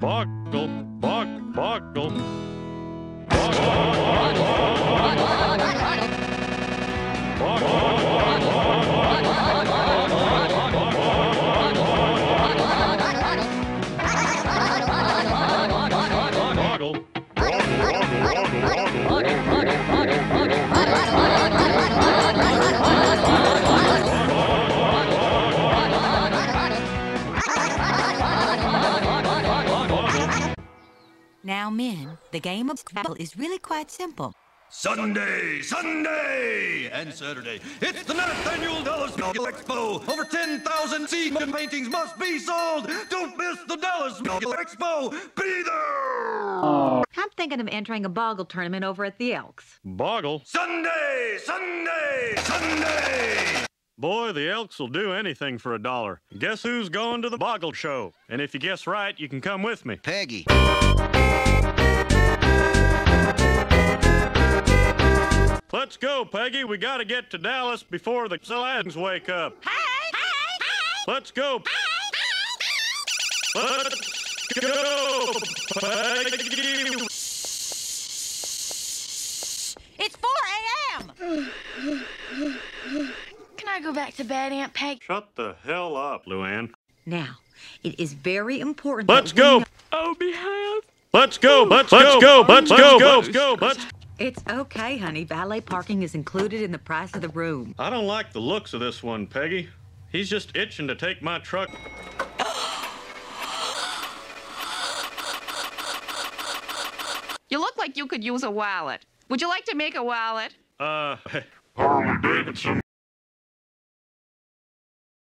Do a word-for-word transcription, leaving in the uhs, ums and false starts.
Boggle, bog, boggle. Now, men, the game of Scrabble is really quite simple. Sunday, Sunday, and Saturday. It's the ninth annual Dallas Mogul Expo. Over ten thousand Seaman paintings must be sold. Don't miss the Dallas Mogul Expo. Be there. I'm thinking of entering a boggle tournament over at the Elks. Boggle? Sunday, Sunday, Sunday. Boy, the Elks will do anything for a dollar. Guess who's going to the Boggle Show? And if you guess right, you can come with me. Peggy. Let's go, Peggy. We gotta get to Dallas before the Salans wake up. Hey, hey, hey. Let's go. Let's go, Peggy. It's four a m Can I go back to bed, Aunt Peg? Shut the hell up, Luann. Now, it is very important. Let's that go. we- Oh, behave. Let's go. Let's go. Let's go. Let's go. Let's go. Let's. It's okay, honey. Valet parking is included in the price of the room. I don't like the looks of this one, Peggy. He's just itching to take my truck. You look like you could use a wallet. Would you like to make a wallet? Uh, Harley Davidson.